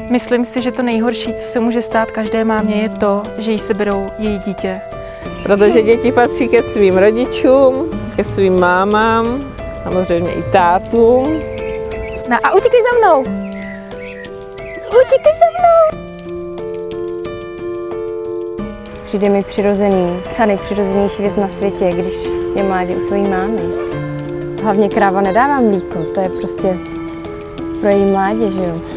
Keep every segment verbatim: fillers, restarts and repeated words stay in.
Myslím si, že to nejhorší, co se může stát každé mámě, je to, že jí seberou její dítě. Protože děti patří ke svým rodičům, ke svým mámám, samozřejmě i tátům. No a utíkej za mnou! Utíkej za mnou! Přijde mi přirozený, ta nejpřirozenější věc na světě, když je mládě u své mámy. Hlavně kráva nedává mlíko, to je prostě pro její mládě, že jo.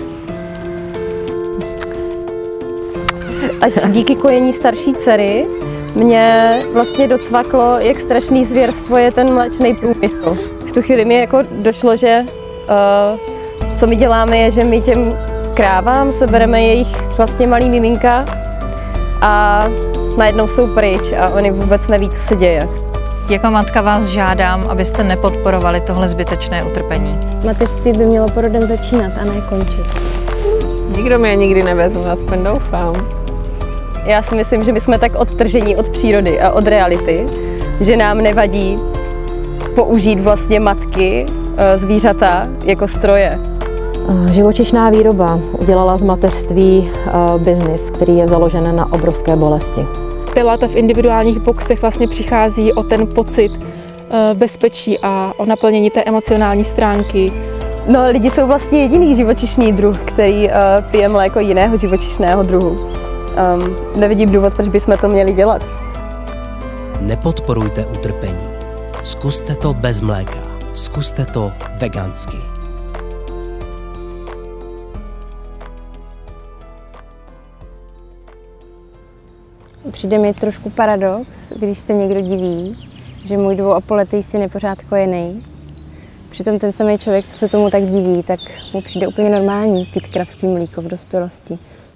Až díky kojení starší dcery mě vlastně docvaklo, jak strašný zvěrstvo je ten mléčný průmysl. V tu chvíli mi jako došlo, že uh, co my děláme je, že my těm krávám sebereme jejich vlastně malý miminka a najednou jsou pryč a oni vůbec neví, co se děje. Jako matka vás žádám, abyste nepodporovali tohle zbytečné utrpení. Mateřství by mělo porodem začínat a ne končit. Nikdo mě nikdy nevezme, aspoň doufám. Já si myslím, že my jsme tak odtržení od přírody a od reality, že nám nevadí použít vlastně matky, zvířata jako stroje. Živočišná výroba udělala z mateřství biznis, který je založen na obrovské bolesti. Pilata v individuálních boxech vlastně přichází o ten pocit bezpečí a o naplnění té emocionální stránky. No, lidi jsou vlastně jediný živočišný druh, který uh, pije mléko jiného živočišného druhu. Um, nevidím důvod, proč bychom to měli dělat. Nepodporujte utrpení. Zkuste to bez mléka. Zkuste to vegansky. Přijde mi trošku paradox, když se někdo diví, že můj dvou a půlletý syn je pořád kojený. Přitom ten samý člověk, co se tomu tak diví, tak mu přijde úplně normální pít kravský mlíko v dospělosti.